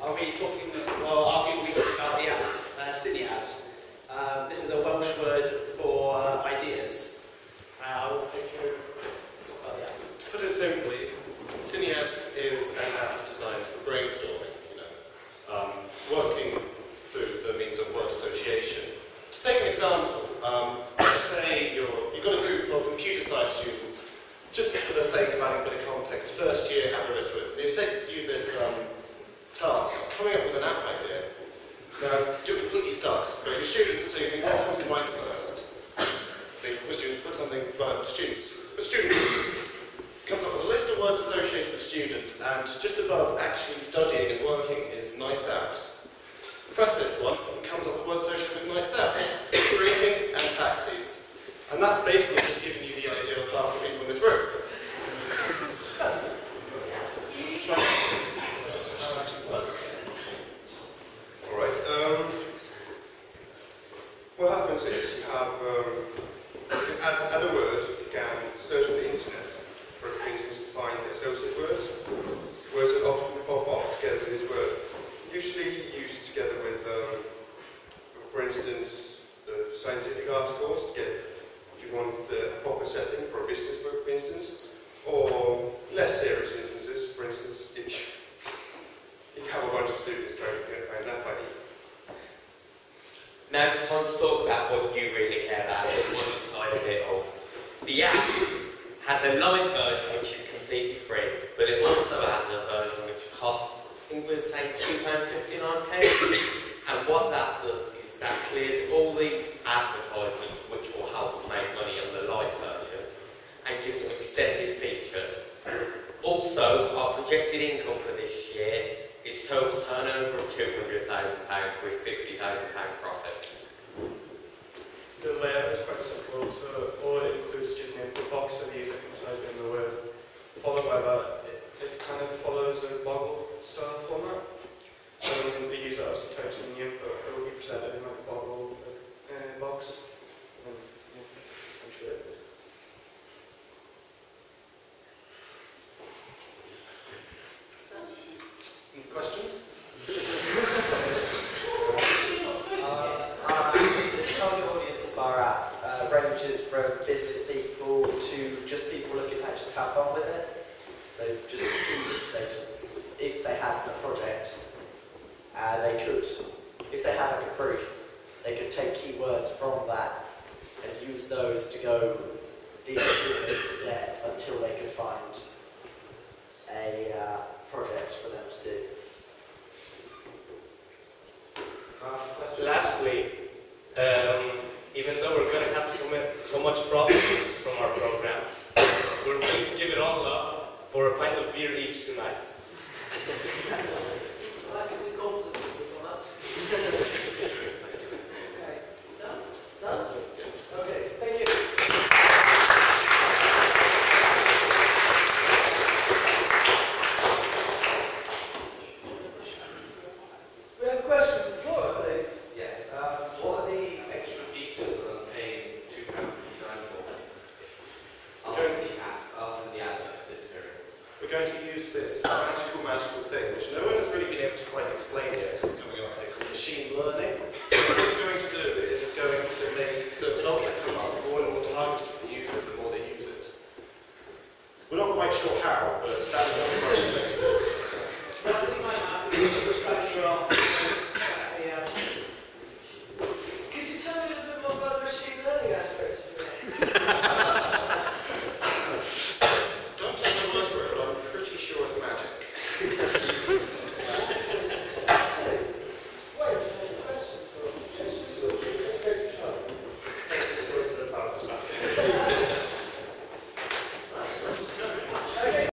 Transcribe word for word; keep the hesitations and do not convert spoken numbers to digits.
I'll be talking, well, our team will be talking about the app, uh, Syniad. Uh, this is a Welsh word for uh, ideas. Uh, I will take you to talk about the app. To put it simply, Syniad is an app designed for brainstorming, you know, um, working through the means of word association. To take an example, um, let's say you're, you've got a group of computer science students, just for the sake of adding a bit of context, first year at Aberystwyth. They've sent you this um, task of coming up with an app idea. Now, you're completely stuck. So your students, so you think, what comes to mind first? The students put something right up to students. But student comes up with a list of words associated with student, and just above actually studying and working is nights out. Press this one, and comes up with words associated with nights out, drinking and taxis. And that's basically just giving you the idea of half the people in this room. Try how it actually works. Alright, um, what happens is you have, um, you can add, add a word, you can search on the internet, for instance, to find associate words. Words that often pop up together with this word. Usually used together with, um, for instance, the scientific articles to get, if you want uh, a proper setting for a business book, for instance, or less serious instances, for instance, if you have a bunch of students trying to find that funny. Now it's time to talk about what you really care about, the money side of it all. The app has a light version which is completely free, but it also has a version which costs, I think we'd say two pounds fifty-nine. And what that does is that clears all these advertisements which will help to make money on the light version and gives them extended features. Also, our projected income for this year is total turnover of two hundred thousand pounds with fifty thousand pounds profit. The layout is quite simple, so all it includes is just an input box so the user can type in the word. Followed by that, it, it kind of follows a Boggle style format. So when the user also types in the input, it will be presented in like a Boggle uh, box. And yeah, essentially it. Any questions? Our app uh, ranges from business people to just people looking at just have fun with it. So just to say, just if they had a project, uh, they could, if they had like a brief, they could take keywords from that and use those to go deeper into depth until they could find a uh, project for them to do. Uh, lastly, um, even though we're going to have so, many, so much profits from our program, we're willing to give it all up for a pint of beer each tonight. Okay, thank you. We have a question from the floor, I believe. Yes. Um, what are the extra features that I'm paying two pounds fifty-nine for? After the app, after the advert this period. We're going to use this magical, magical thing, which no one has really been able to quite explain yet, coming up here, called machine learning. What it's going to do is it's going to make the results that come up more and more targeted to the user the more they use it. We're not quite sure how, but that's what we're going to make it is. I think my app is tracking you off. That's the, um, could you tell me a little bit more about the machine learning aspect?